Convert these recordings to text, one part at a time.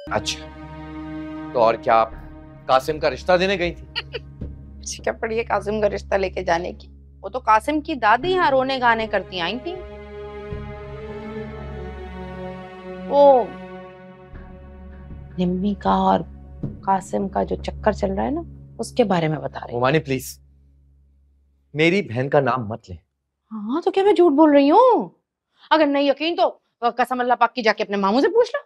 अच्छा, तो और क्या आप कासिम का रिश्ता देने गई थी? क्या पड़ी है कासिम का रिश्ता लेके जाने की? वो तो कासिम की दादी यहाँ रोने गाने करती आई थी। वो निम्मी का और कासिम का जो चक्कर चल रहा है ना, उसके बारे में बता रही। मोमानी प्लीज, मेरी बहन का नाम मत ले। हाँ तो क्या मैं झूठ बोल रही हूँ? अगर नहीं यकीन तो कसम अल्लाह पाक की जाके अपने मामू से पूछ लो।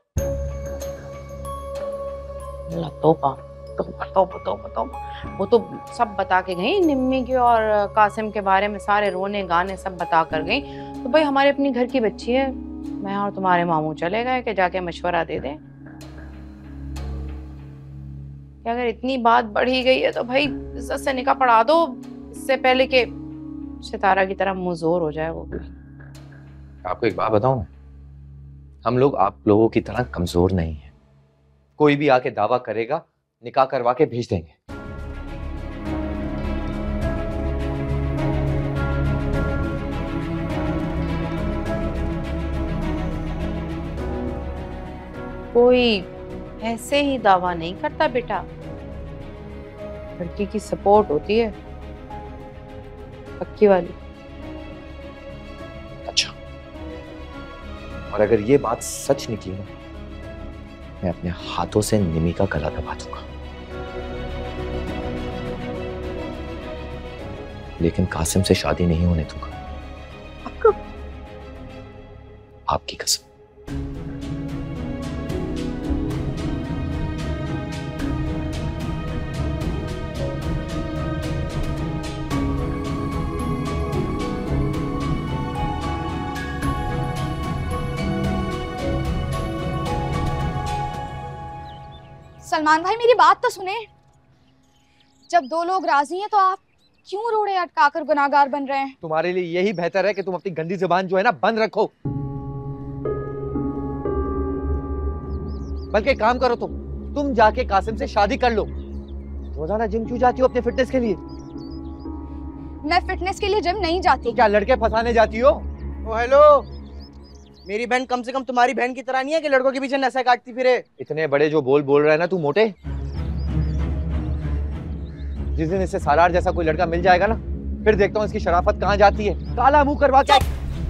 अल्लाह तौबा तौबा तौबा तौबा तौबा। वो तो सब बता के गई निम्मी के और कासिम के बारे में, सारे रोने गाने सब बता कर गई। तो भाई हमारे अपनी घर की बच्ची है, मैं और तुम्हारे मामू चले गए कि जाके मशवरा दे दें कि अगर इतनी बात बढ़ ही गई है तो भाई इज्जत से निकाह पढ़ा दो, इससे पहले कि सितारा की तरह मुंहजोर हो जाए वो भी। आपको एक बात बताऊं, हम लोग आप लोगों की तरह कमजोर नहीं है। कोई भी आके दावा करेगा, निकाह करवा के भेज देंगे। कोई ऐसे ही दावा नहीं करता बेटा, लड़की की सपोर्ट होती है पक्की वाली। अच्छा, और अगर ये बात सच निकली ना, मैं अपने हाथों से निमी का गला दबा दूंगा। लेकिन कासिम से शादी नहीं होने दूंगा, आपकी कसम। सलमान भाई मेरी बात तो सुने। जब दो लोग राजी हैं तो आप क्यों रोड़े अटकाकर गुनाहगार बन रहे हैं? तुम्हारे लिए यही बेहतर है कि तुम अपनी गंदी जुबान जो है ना बंद रखो। बल्कि काम करो, तुम जाके कासिम से शादी कर लो। रोजाना जिम क्यों जाती हो अपने फिटनेस के लिए? मैं फिटनेस के लिए जिम नहीं जाती। तो क्या लड़के फंसाने जाती हो? ओ हेलो, मेरी बहन कम से कम तुम्हारी बहन की तरह नहीं है कि लड़कों के पीछे नशा काटती फिरे। इतने बड़े जो बोल रहा है ना तू मोटे, जिस दिन इससे सालार जैसा कोई लड़का मिल जाएगा ना, फिर देखता हूँ इसकी शराफत कहाँ जाती है। काला मुंह करवा के।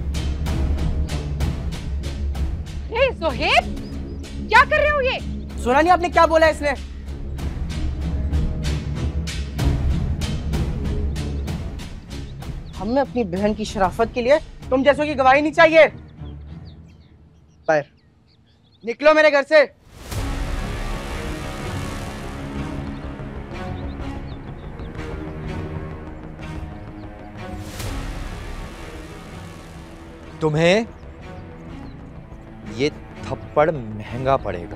सोहेब, क्या कर रहे हो ये? सुना नहीं आपने क्या बोला इसने? हमें अपनी बहन की शराफत के लिए तुम जैसों की गवाही नहीं चाहिए। बाहर निकलो मेरे घर से। तुम्हें ये थप्पड़ महंगा पड़ेगा।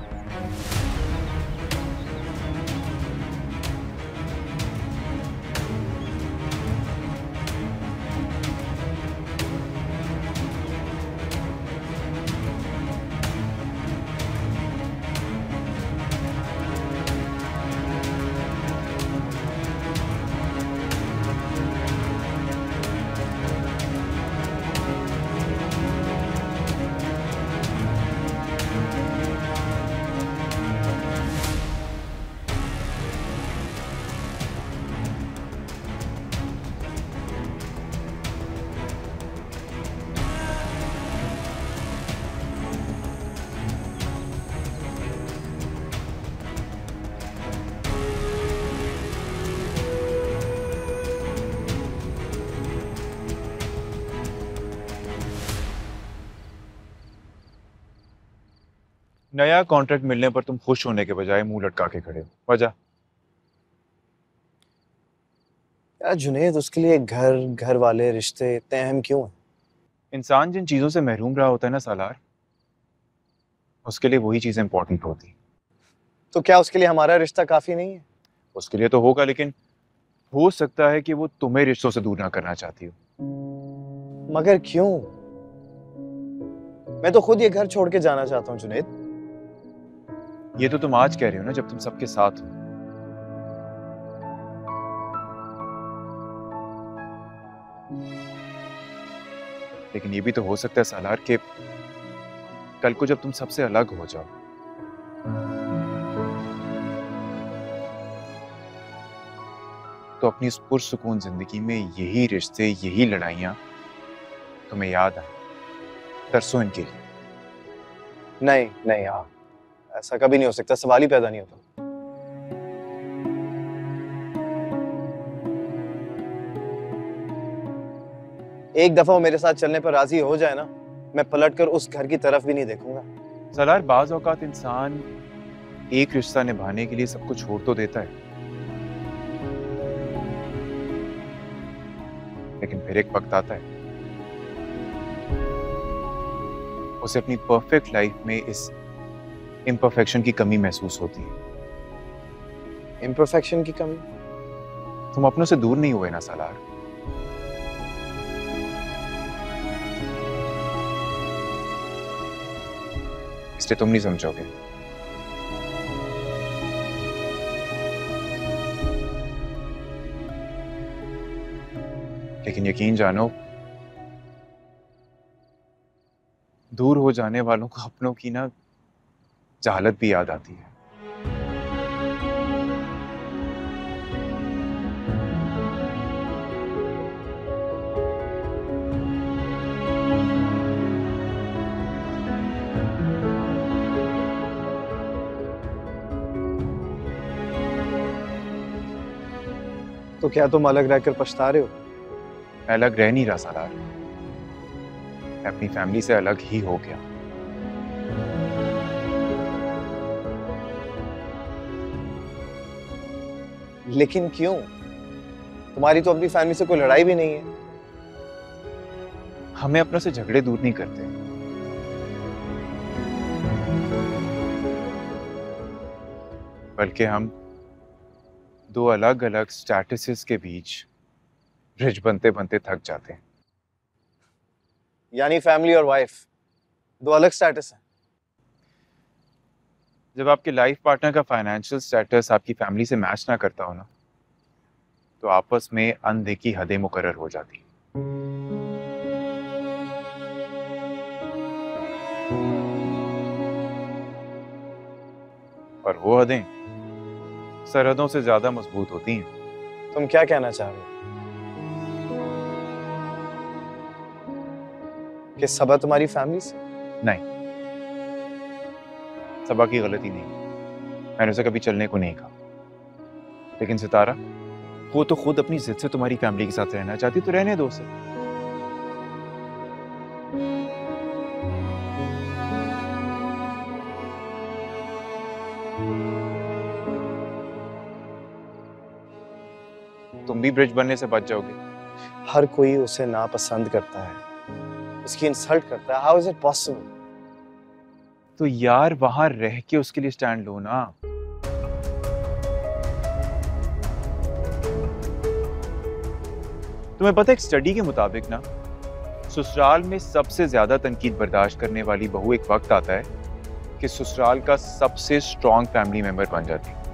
नया कॉन्ट्रैक्ट मिलने पर तुम खुश होने के बजाय मुंह लटका के खड़े हो, वजह? यार जुनेद, उसके लिए घर वाले रिश्ते इतने अहम क्यों हैं? इंसान जिन चीजों से महरूम रहा होता है ना सालार, उसके लिए वही चीजें इंपॉर्टेंट होती। तो क्या उसके लिए हमारा रिश्ता काफी नहीं है? उसके लिए तो होगा, लेकिन हो सकता है कि वो तुम्हें रिश्तों से दूर ना करना चाहती हो। मगर क्यों? मैं तो खुद ये घर छोड़ के जाना चाहता हूँ जुनेद। ये तो तुम आज कह रहे हो ना, जब तुम सबके साथ हो। लेकिन ये भी तो हो सकता है सालार के कल को जब तुम सबसे अलग हो जाओ, तो अपनी इस पुरसुकून जिंदगी में यही रिश्ते, यही लड़ाइयाँ तुम्हें याद आए, तरसो इनके लिए। नहीं नहीं यार, ऐसा कभी नहीं हो सकता, सवाल ही पैदा नहीं होता। एक दफा वो मेरे साथ चलने पर राजी हो जाए ना, मैं पलटकर उस घर की तरफ भी नहीं देखूंगा। सलार, बाज औकात इंसान एक रिश्ता निभाने के लिए सब कुछ छोड़ तो देता है, लेकिन फिर एक वक्त आता है उसे अपनी परफेक्ट लाइफ में इस इम्परफेक्शन की कमी महसूस होती है। इम्परफेक्शन की कमी? तुम अपनों से दूर नहीं हुए ना सालार। इसलिए तुम नहीं समझोगे। लेकिन यकीन जानो, दूर हो जाने वालों को अपनों की ना जहालत भी याद आती है। तो क्या तुम अलग रहकर पछता रहे हो? मैं अलग रह नहीं रहा सालार, मैं अपनी फैमिली से अलग ही हो गया। लेकिन क्यों? तुम्हारी तो अपनी फैमिली से कोई लड़ाई भी नहीं है। हमें अपनों से झगड़े दूर नहीं करते, बल्कि हम दो अलग अलग स्टेटसेस के बीच ब्रिज बनते बनते थक जाते हैं। यानी फैमिली और वाइफ दो अलग स्टेटस हैं। जब आपके लाइफ पार्टनर का फाइनेंशियल स्टेटस आपकी फैमिली से मैच ना करता हो ना, तो आपस में अनदेखी हदें मुकर्रर हो जाती। और वो हदें सरहदों से ज्यादा मजबूत होती हैं। तुम क्या कहना चाह रहे हो? कि सबा तुम्हारी फैमिली से? नहीं, सबा की गलती नहीं, मैंने उसे कभी चलने को नहीं कहा। लेकिन सितारा, वो तो खुद अपनी जिद से तुम्हारी फैमिली के साथ रहना चाहती, तो रहने दो उसे। तुम भी ब्रिज बनने से बच जाओगे। हर कोई उसे नापसंद करता है, उसकी इंसल्ट करता है। How is it possible? तो यार वहां रह के उसके लिए स्टैंड लो ना। तुम्हें पता है, एक स्टडी के मुताबिक ना, ससुराल में सबसे ज्यादा तनकीद बर्दाश्त करने वाली बहू एक वक्त आता है कि ससुराल का सबसे स्ट्रॉन्ग फैमिली मेंबर बन जाती है।